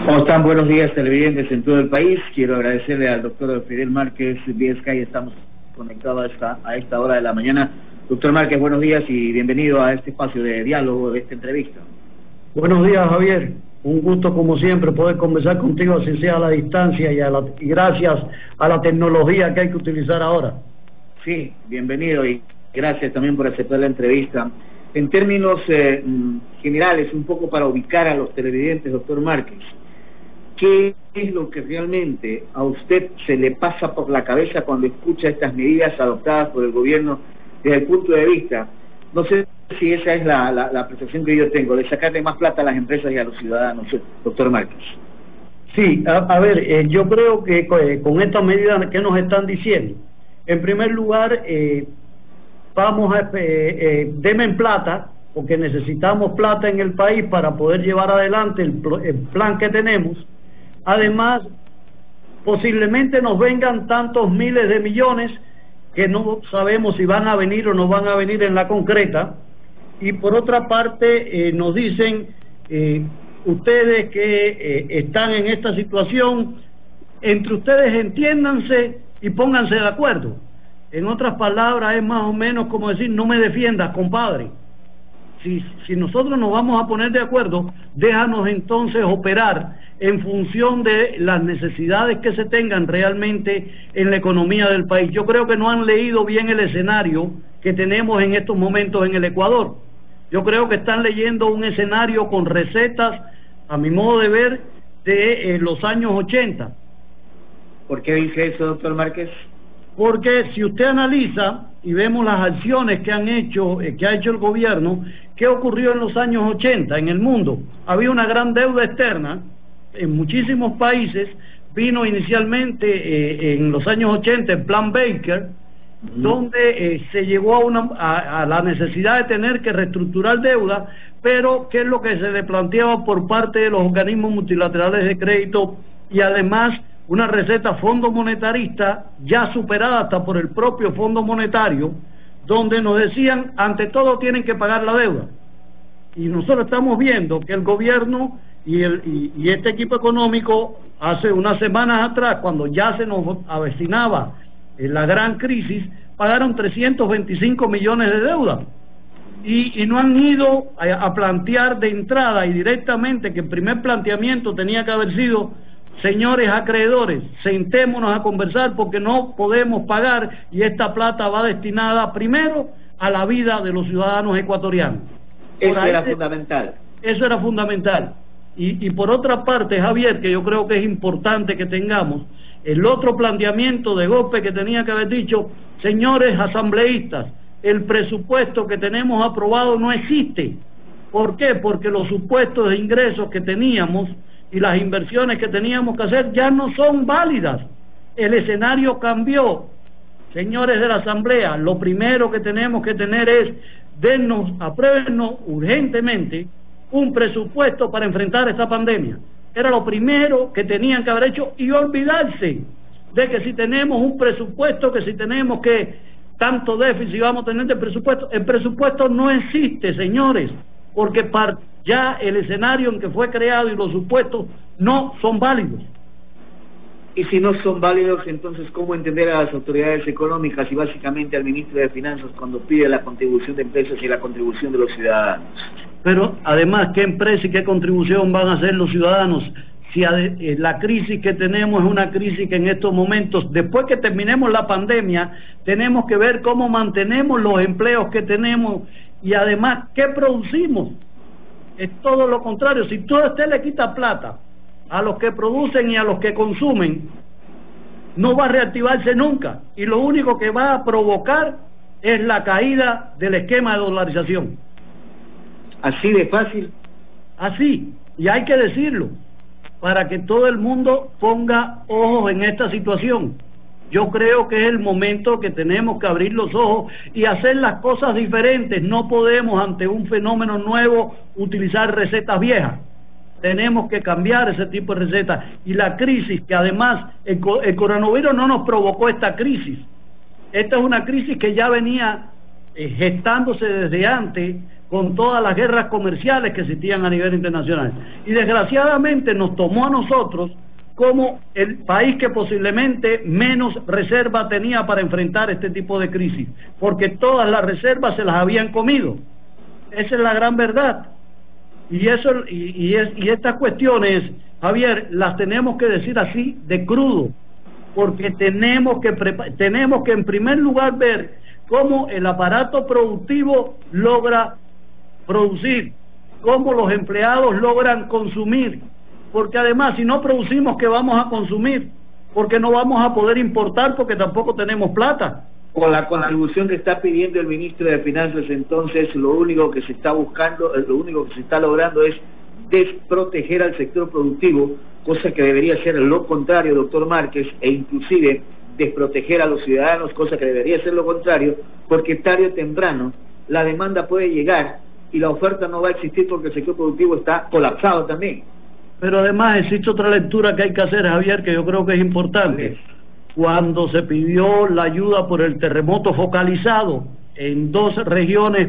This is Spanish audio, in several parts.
¿Cómo están? Buenos días, televidentes en todo el país. Quiero agradecerle al doctor Fidel Márquez vía Sky. Estamos conectados a esta hora de la mañana. Doctor Márquez, buenos días y bienvenido a este espacio de diálogo, de esta entrevista. Buenos días, Javier. Un gusto, como siempre, poder conversar contigo, así sea a la distancia y gracias a la tecnología que hay que utilizar ahora. Sí, bienvenido y gracias también por aceptar la entrevista. En términos generales, un poco para ubicar a los televidentes, doctor Márquez, ¿qué es lo que realmente a usted se le pasa por la cabeza cuando escucha estas medidas adoptadas por el gobierno desde el punto de vista, no sé si esa es la percepción que yo tengo, de sacarle más plata a las empresas y a los ciudadanos, doctor Márquez? Sí, a ver, yo creo que con estas medidas que nos están diciendo, en primer lugar, vamos a denme plata, porque necesitamos plata en el país para poder llevar adelante el plan que tenemos. Además, posiblemente nos vengan tantos miles de millones que no sabemos si van a venir o no van a venir en la concreta. Y por otra parte, nos dicen, ustedes que están en esta situación, entre ustedes entiéndanse y pónganse de acuerdo. En otras palabras, es más o menos como decir, no me defiendas, compadre. Si nosotros nos vamos a poner de acuerdo, déjanos entonces operar en función de las necesidades que se tengan realmente en la economía del país. Yo creo que no han leído bien el escenario que tenemos en estos momentos en el Ecuador. Yo creo que están leyendo un escenario con recetas, a mi modo de ver, de los años 80. ¿Por qué dice eso, doctor Márquez? Porque si usted analiza y vemos las acciones que ha hecho el gobierno, ¿qué ocurrió en los años 80 en el mundo? Había una gran deuda externa en muchísimos países. Vino inicialmente en los años 80 el Plan Baker, donde se llegó a la necesidad de tener que reestructurar deuda, pero ¿qué es lo que se le planteaba por parte de los organismos multilaterales de crédito? Y además una receta fondo monetarista ya superada hasta por el propio Fondo Monetario, donde nos decían, ante todo tienen que pagar la deuda. Y nosotros estamos viendo que el gobierno y este equipo económico, hace unas semanas atrás, cuando ya se nos avecinaba la gran crisis, pagaron 325 millones de deuda. Y no han ido a plantear de entrada y directamente, que el primer planteamiento tenía que haber sido: señores acreedores, sentémonos a conversar porque no podemos pagar y esta plata va destinada primero a la vida de los ciudadanos ecuatorianos. Eso era fundamental. Eso era fundamental. Y por otra parte, Javier, que yo creo que es importante que tengamos el otro planteamiento de golpe que tenía que haber dicho: señores asambleístas, el presupuesto que tenemos aprobado no existe. ¿Por qué? Porque los supuestos de ingresos que teníamos y las inversiones que teníamos que hacer ya no son válidas. El escenario cambió. Señores de la Asamblea, lo primero que tenemos que tener es apruébennos urgentemente un presupuesto para enfrentar esta pandemia. Era lo primero que tenían que haber hecho, y olvidarse de que si tenemos un presupuesto, que si tenemos que tanto déficit vamos a tener de presupuesto. El presupuesto no existe, señores, porque ya el escenario en que fue creado y los supuestos no son válidos. Y si no son válidos, entonces, ¿cómo entender a las autoridades económicas y básicamente al ministro de Finanzas cuando pide la contribución de empresas y la contribución de los ciudadanos? Pero además, ¿qué empresa y qué contribución van a hacer los ciudadanos? Si la crisis que tenemos es una crisis que en estos momentos, después que terminemos la pandemia, tenemos que ver cómo mantenemos los empleos que tenemos y además, ¿qué producimos? Es todo lo contrario. Si todo usted le quita plata a los que producen y a los que consumen, no va a reactivarse nunca, y lo único que va a provocar es la caída del esquema de dolarización. ¿Así de fácil? Así, y hay que decirlo para que todo el mundo ponga ojos en esta situación. Yo creo que es el momento que tenemos que abrir los ojos y hacer las cosas diferentes. No podemos, ante un fenómeno nuevo, utilizar recetas viejas. Tenemos que cambiar ese tipo de recetas. Y la crisis, que además el coronavirus no nos provocó esta crisis. Esta es una crisis que ya venía gestándose desde antes con todas las guerras comerciales que existían a nivel internacional. Y desgraciadamente nos tomó a nosotros como el país que posiblemente menos reserva tenía para enfrentar este tipo de crisis, porque todas las reservas se las habían comido. Esa es la gran verdad. Y estas cuestiones, Javier, las tenemos que decir así de crudo, porque tenemos que en primer lugar ver cómo el aparato productivo logra producir, cómo los empleados logran consumir, porque además si no producimos, ¿qué vamos a consumir? Porque no vamos a poder importar porque tampoco tenemos plata. Con la contribución que está pidiendo el ministro de Finanzas, entonces lo único que se está buscando, lo único que se está logrando es desproteger al sector productivo, cosa que debería ser lo contrario, doctor Márquez, e inclusive desproteger a los ciudadanos, cosa que debería ser lo contrario, porque tarde o temprano la demanda puede llegar y la oferta no va a existir porque el sector productivo está colapsado también. Pero además existe otra lectura que hay que hacer, Javier, que yo creo que es importante. Cuando se pidió la ayuda por el terremoto focalizado en 2 regiones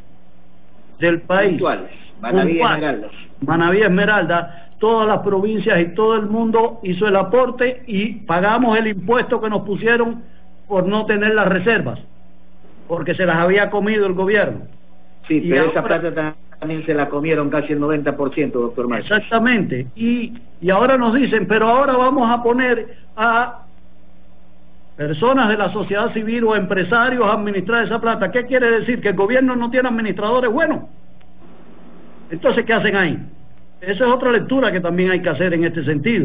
del país, Manabí y Esmeralda. Manabí y Esmeralda, todas las provincias y todo el mundo hizo el aporte y pagamos el impuesto que nos pusieron por no tener las reservas, porque se las había comido el gobierno. Sí, pero esa plata también se la comieron casi el 90%, doctor Márquez. Exactamente, y ahora nos dicen, pero ahora vamos a poner a personas de la sociedad civil o empresarios a administrar esa plata. ¿Qué quiere decir? ¿Que el gobierno no tiene administradores buenos? Entonces, ¿qué hacen ahí? Esa es otra lectura que también hay que hacer en este sentido.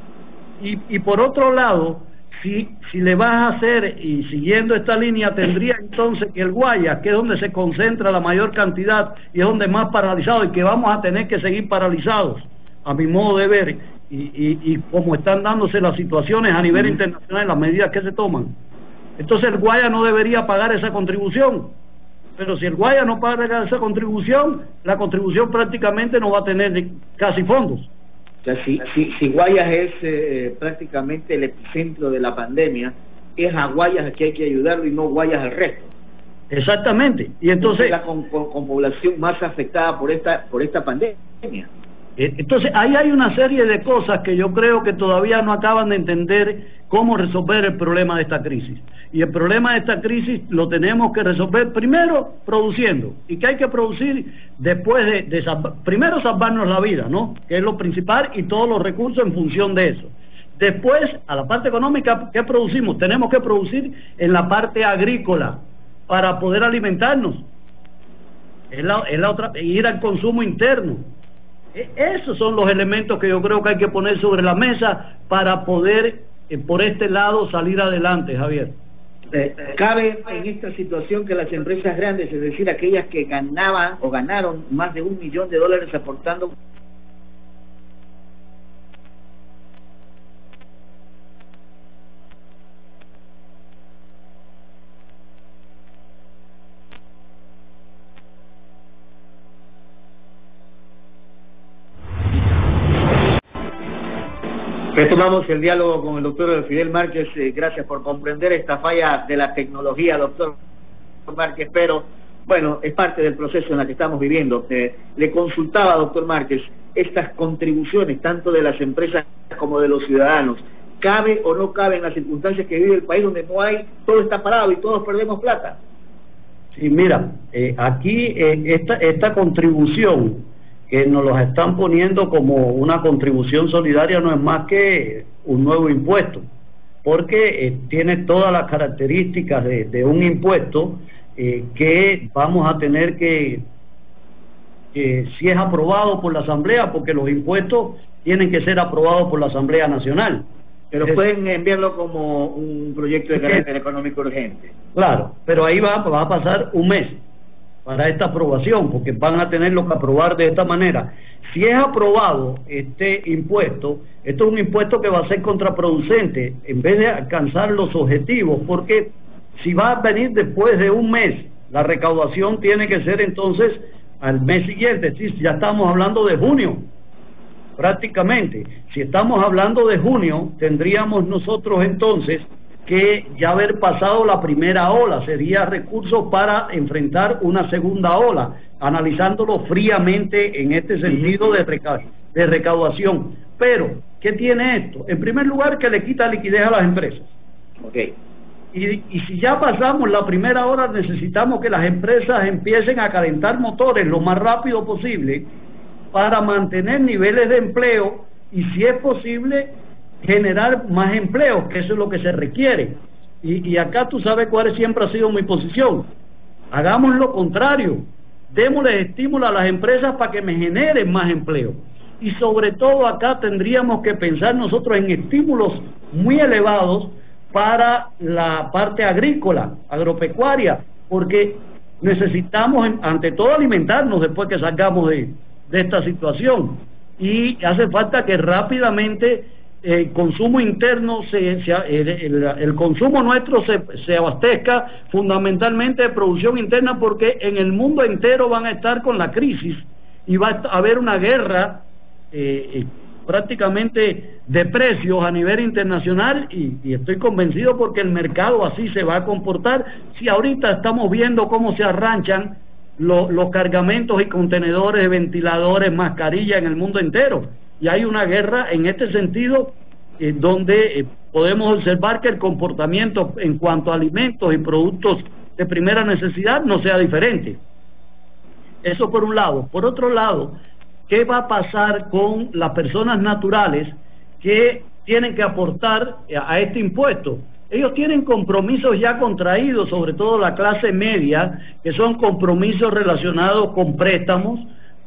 Y por otro lado, si le vas a hacer, y siguiendo esta línea, tendría entonces que el Guayas, que es donde se concentra la mayor cantidad y es donde más paralizado, y que vamos a tener que seguir paralizados, a mi modo de ver, y como están dándose las situaciones a nivel internacional, las medidas que se toman, entonces el Guayas no debería pagar esa contribución. Pero si el Guayas no paga esa contribución, la contribución prácticamente no va a tener casi fondos. O sea, si Guayas es prácticamente el epicentro de la pandemia, es a Guayas a que hay que ayudarlo y no Guayas al resto. Exactamente. Y entonces la con población más afectada por esta pandemia. Entonces ahí hay una serie de cosas que yo creo que todavía no acaban de entender cómo resolver el problema de esta crisis. Y el problema de esta crisis lo tenemos que resolver primero produciendo. ¿Y qué hay que producir después de primero salvarnos la vida, ¿no? Que es lo principal, y todos los recursos en función de eso. Después, a la parte económica, ¿qué producimos? Tenemos que producir en la parte agrícola para poder alimentarnos. Es la otra, ir al consumo interno. Esos son los elementos que yo creo que hay que poner sobre la mesa para poder, por este lado, salir adelante, Javier. ¿Cabe en esta situación que las empresas grandes, es decir, aquellas que ganaban o ganaron más de $1 millón aportando Retomamos el diálogo con el doctor Fidel Márquez. Gracias por comprender esta falla de la tecnología, doctor Márquez, pero bueno, es parte del proceso en el que estamos viviendo. Le consultaba, doctor Márquez, estas contribuciones, tanto de las empresas como de los ciudadanos, ¿cabe o no cabe en las circunstancias que vive el país donde no hay, todo está parado y todos perdemos plata? Sí, mira, aquí esta contribución que nos los están poniendo como una contribución solidaria no es más que un nuevo impuesto, porque tiene todas las características de un impuesto que vamos a tener que si es aprobado por la Asamblea, porque los impuestos tienen que ser aprobados por la Asamblea Nacional. Pero pueden enviarlo como un proyecto de carácter económico urgente. Claro, pero ahí va a pasar un mes para esta aprobación, porque van a tenerlo que aprobar de esta manera. Si es aprobado este impuesto, esto es un impuesto que va a ser contraproducente en vez de alcanzar los objetivos, porque si va a venir después de un mes, la recaudación tiene que ser entonces al mes siguiente. Si ya estamos hablando de junio, prácticamente. Si estamos hablando de junio, tendríamos nosotros entonces que ya haber pasado la primera ola, sería recursos para enfrentar una segunda ola, analizándolo fríamente en este sentido de recaudación. Pero, ¿qué tiene esto? En primer lugar, que le quita liquidez a las empresas. Okay. Y si ya pasamos la primera hora, necesitamos que las empresas empiecen a calentar motores lo más rápido posible para mantener niveles de empleo y, si es posible, generar más empleo, que eso es lo que se requiere. Y acá tú sabes cuál siempre ha sido mi posición. Hagamos lo contrario, démosle estímulo a las empresas para que me generen más empleo. Y sobre todo acá tendríamos que pensar nosotros en estímulos muy elevados para la parte agrícola, agropecuaria, porque necesitamos ante todo alimentarnos después que salgamos de esta situación, y hace falta que rápidamente el consumo interno, el consumo nuestro se abastezca fundamentalmente de producción interna, porque en el mundo entero van a estar con la crisis y va a haber una guerra prácticamente de precios a nivel internacional, y estoy convencido porque el mercado así se va a comportar. Si ahorita estamos viendo cómo se arranchan los cargamentos y contenedores de ventiladores, mascarillas en el mundo entero, y hay una guerra en este sentido, donde podemos observar que el comportamiento en cuanto a alimentos y productos de primera necesidad no sea diferente. Eso por un lado. Por otro lado, ¿qué va a pasar con las personas naturales que tienen que aportar a este impuesto? Ellos tienen compromisos ya contraídos, sobre todo la clase media, que son compromisos relacionados con préstamos,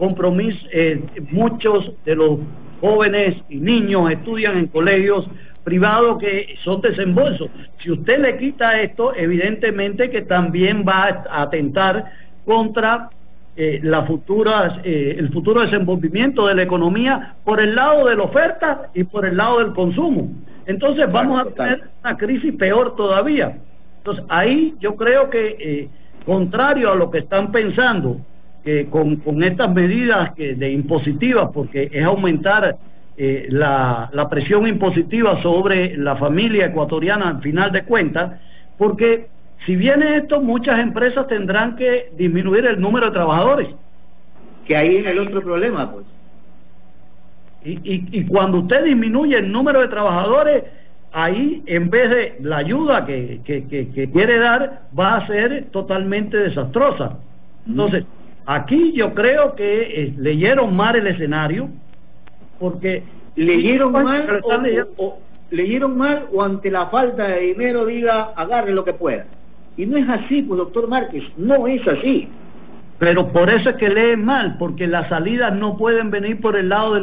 muchos de los jóvenes y niños estudian en colegios privados que son desembolsos. Si usted le quita esto, evidentemente que también va a atentar contra el futuro desenvolvimiento de la economía por el lado de la oferta y por el lado del consumo. Entonces vamos a tener una crisis peor todavía. Entonces ahí yo creo que, contrario a lo que están pensando, con estas medidas de impositivas, porque es aumentar la presión impositiva sobre la familia ecuatoriana al final de cuentas, porque si viene esto, muchas empresas tendrán que disminuir el número de trabajadores. Que ahí es el otro problema, pues. Y cuando usted disminuye el número de trabajadores, ahí en vez de la ayuda que quiere dar, va a ser totalmente desastrosa. Entonces, aquí yo creo que leyeron mal el escenario, porque leyeron mal o ante la falta de dinero diga agarre lo que pueda. Y no es así, pues, doctor Márquez, no es así. Pero por eso es que leen mal, porque las salidas no pueden venir por el lado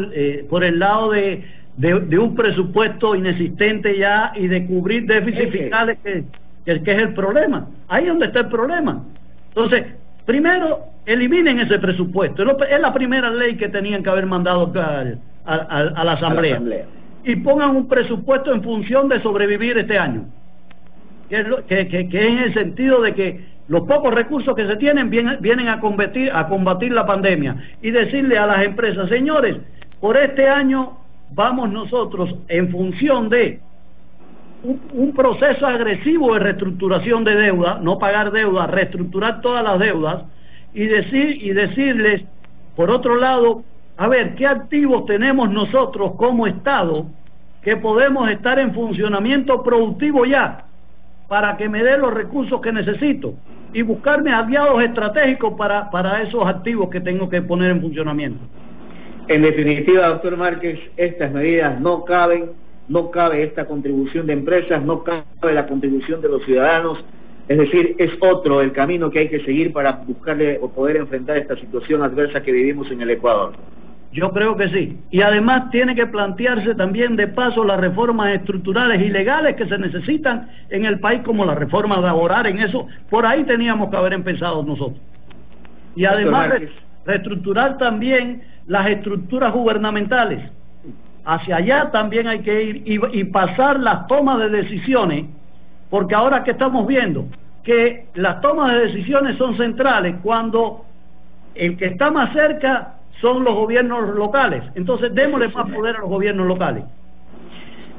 de un presupuesto inexistente ya y de cubrir déficits fiscales, que es el problema. Ahí es donde está el problema. Entonces, primero, eliminen ese presupuesto. Es la primera ley que tenían que haber mandado a la Asamblea. Y pongan un presupuesto en función de sobrevivir este año. Que es en el sentido de que los pocos recursos que se tienen vienen a combatir la pandemia, y decirle a las empresas: señores, por este año vamos nosotros en función de un proceso agresivo de reestructuración de deuda, no pagar deuda, reestructurar todas las deudas, y decirles, por otro lado, a ver, ¿qué activos tenemos nosotros como Estado que podemos estar en funcionamiento productivo ya, para que me dé los recursos que necesito, y buscarme aliados estratégicos para esos activos que tengo que poner en funcionamiento? En definitiva, doctor Márquez, estas medidas no caben, no cabe esta contribución de empresas, no cabe la contribución de los ciudadanos. Es decir, es otro el camino que hay que seguir para buscarle o poder enfrentar esta situación adversa que vivimos en el Ecuador. Yo creo que sí. Y además tiene que plantearse también de paso las reformas estructurales y legales que se necesitan en el país, como la reforma laboral. En eso, por ahí teníamos que haber empezado nosotros. Y además reestructurar también las estructuras gubernamentales. Hacia allá también hay que ir y pasar las tomas de decisiones, porque ahora que estamos viendo que las tomas de decisiones son centrales cuando el que está más cerca son los gobiernos locales. Entonces démosle más poder a los gobiernos locales.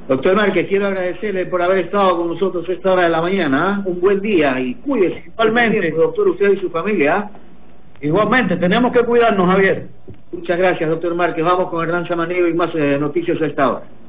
Doctor Márquez, quiero agradecerle por haber estado con nosotros a esta hora de la mañana. Un buen día y cuídese. Igualmente. Doctor, usted y su familia. Igualmente, tenemos que cuidarnos, Javier. Muchas gracias, doctor Márquez. Vamos con Hernán Samaniego y más noticias a esta hora.